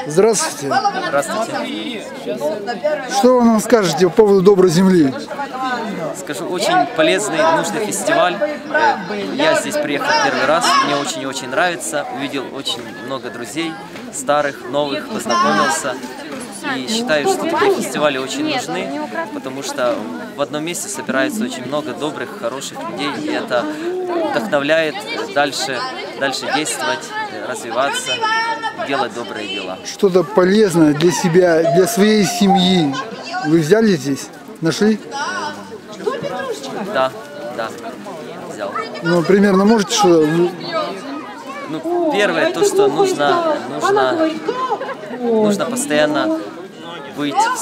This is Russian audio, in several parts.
Здравствуйте. Здравствуйте. Что вы нам скажете по поводу Доброй земли? Скажу, очень полезный, нужный фестиваль. Я здесь приехал первый раз, мне очень-очень нравится. Увидел очень много друзей, старых, новых, познакомился. И считаю, что такие фестивали очень нужны, потому что в одном месте собирается очень много добрых, хороших людей, и это вдохновляет дальше действовать, развиваться, делать добрые дела. Что-то полезное для себя, для своей семьи вы взяли здесь? Нашли? Да, взял. Ну, примерно можете что? Ну, первое, то, что нужно постоянно быть в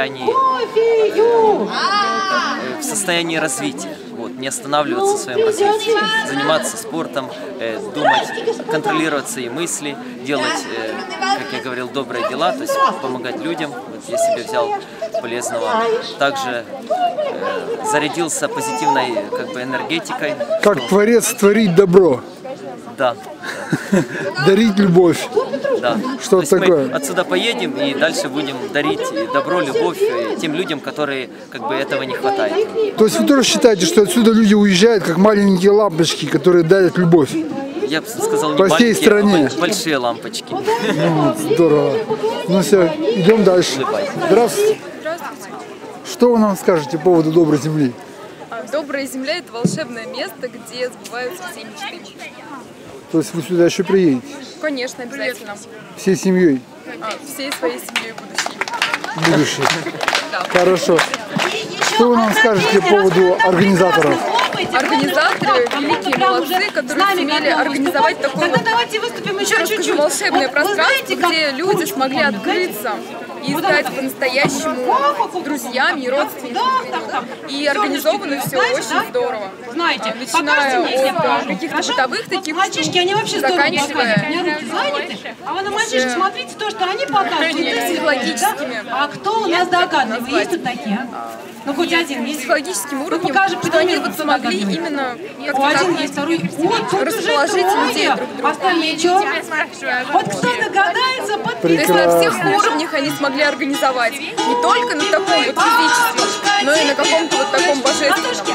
состоянии развития, вот, не останавливаться в своем развитии, заниматься спортом, думать, контролировать свои мысли, делать, как я говорил, добрые дела, то есть помогать людям. Вот я себе взял полезного. Также зарядился позитивной энергетикой. Как Творец творить добро. Да. Дарить любовь. Да. Что такое? Мы отсюда поедем и дальше будем дарить добро, любовь тем людям, которые этого не хватает. То есть вы тоже считаете, что отсюда люди уезжают как маленькие лампочки, которые дарят любовь? Я бы сказал, не по всей стране. А большие лампочки. Ну, здорово. Ну все, идем дальше. Здравствуйте. Здравствуйте. Что вы нам скажете по поводу Доброй земли? Добрая земля – это волшебное место, где сбываются все мечты. То есть вы сюда еще приедете? Конечно, обязательно. Всей семьей? Всей своей семьей будущей. Будущей. Хорошо. Что вы нам скажете по поводу организаторов? Организаторы – великие молодцы, которые сумели организовать такое, еще раз скажу, волшебное пространство, где люди смогли открыться и стать по-настоящему друзьями и родственниками. И организовано все очень здорово. Начиная от каких-то бытовых таких мальчишки, они вообще здорово показывают. У меня руки заняты. А вы на мальчишек смотрите то, что они показывают. Психологическими. А кто у нас догадывается? Есть тут такие? Ну, хоть один есть. Психологическим уровнем, покажи, что они смогли именно один есть, второй. Вот, тут расположить людей друг друга. Остальные что? Вот кто догадается, То есть на всех уровнях они смогли организовать. Не только на таком физическом, но и на каком-то таком божественном.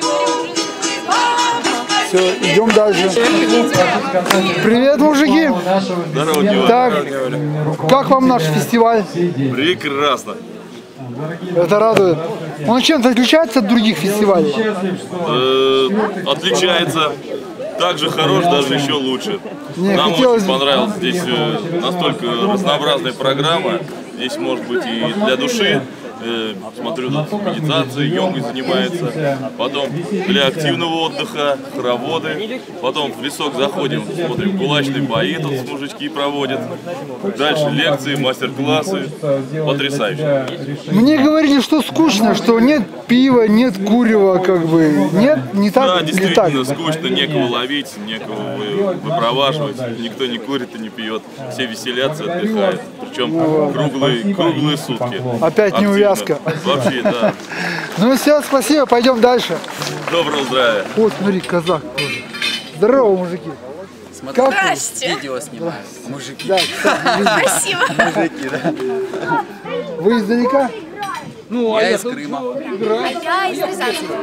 Все, идем дальше. Привет, мужики! Здорово, так, как вам наш фестиваль? Прекрасно. Это радует. Он чем-то отличается от других фестивалей? Отличается. Также хорош, даже еще лучше. Нам хотелось... очень понравилась здесь настолько разнообразная программа. Здесь может быть и для души. Смотрю, тут медитацией, йогой занимается. Потом для активного отдыха, хороводы. Потом в лесок заходим, смотрим, кулачные бои тут мужички проводят. Дальше лекции, мастер-классы. Потрясающе. Мне говорили, что скучно, что нет пива, нет курева, Нет, не так? Да, действительно скучно, некого ловить, некого выпроваживать. Никто не курит и не пьет. Все веселятся, отдыхают. Причем круглые сутки. Опять не увязка. Вообще, да. Ну все, спасибо, пойдем дальше. Доброго здравия. Вот, смотри, казах тоже. Здорово, мужики. Смотри, как видео снимаю. Мужики. Да, Спасибо. Мужики, да. Вы издалека? Ну, я из Крыма. Я из Рязанского.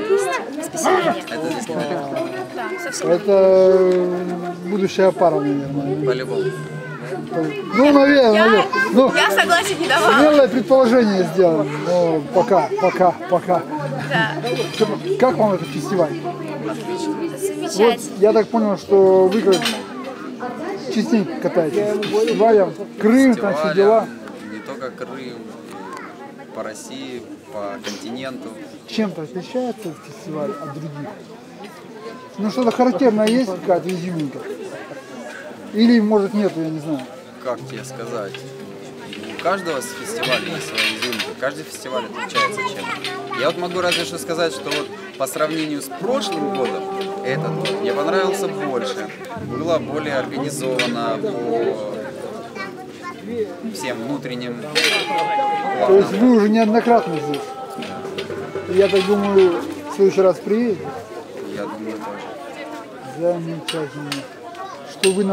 Это будущая пара, наверное. По-любому. Ну, наверное. Ну, Я согласен, не давала. смелое предположение сделано. Но пока. Да. Как вам этот фестиваль? Замечательно. Вот, я так понял, что вы как частенько катаетесь по фестивалям. Крым, там все дела. Не только Крым, по России, по континенту. Чем-то отличается этот фестиваль от других? Ну, что-то характерное есть, какая-то изюминка? Или, может, нету, я не знаю. Как тебе сказать? У каждого фестиваля есть своя изюминка. Каждый фестиваль отличается чем-то. Я вот могу разве что сказать, что вот по сравнению с прошлым годом, этот год мне понравился больше. Было более организовано по всем внутренним планам. То есть вы уже неоднократно здесь? Я так думаю, в следующий раз приедете? Я думаю, тоже. Замечательно. Что вы нам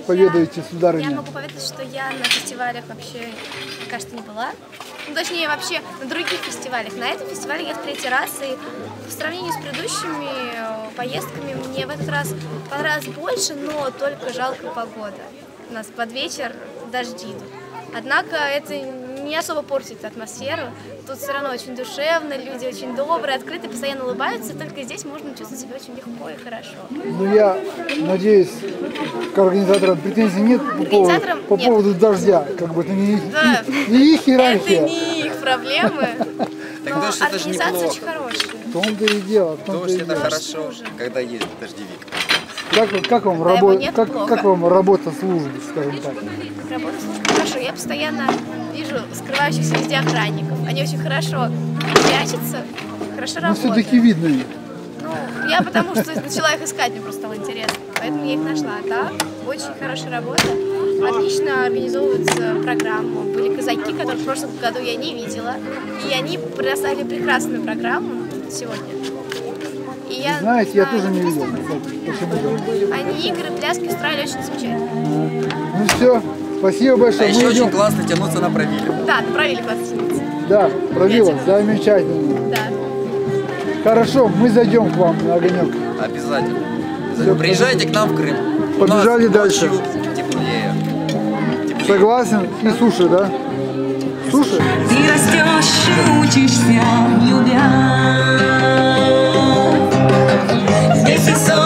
поведаете, Я сударыня? могу поведать, что я на фестивалях вообще, кажется, не была. Ну, точнее, вообще на других фестивалях. На этом фестивале я в 3-й раз, и в сравнении с предыдущими поездками мне в этот раз понравилось больше, но только жалко погода. У нас под вечер дожди идут. Однако это не особо портит атмосферу. Тут все равно очень душевно, люди очень добрые, открыты, постоянно улыбаются. Только здесь можно чувствовать себя очень легко и хорошо. Ну, я надеюсь, к организаторам претензий нет по поводу дождя. Как бы это не их иерархия. Это не их проблемы, Так но дождь это же организация неплохо. очень хорошая. В том-то и дело. Дождь это хорошо, когда есть дождевик. Как вам, Да, его нет, плохо. как вам работа службы, скажем так? Работа службы хорошо. Я постоянно вижу скрывающихся везде охранников. Они очень хорошо прячутся, хорошо Но работают. все-таки видно их. Ну, я потому что начала их искать, мне просто стало интересно. Поэтому я их нашла. Так, очень хорошая работа. Отлично организовываются программы. Были казаки, которых в прошлом году я не видела. И они предоставили прекрасную программу сегодня. И я Знаете, я знаю, тоже не видел, кстати. Почему? Они игры, пляски устраивали очень замечательно. Ну все, спасибо А большое. еще Мы очень идем. классно тянуться на пробиле. Да, направили классницу. Да, пробила, замечательно. Да. Хорошо, мы зайдем к вам на огонек. Обязательно. Приезжайте к нам в Крым. Побежали У нас дальше. ночью теплее. Согласен? И суши, да? Суши? Ты растешь и учишься, любя. Здесь и сон.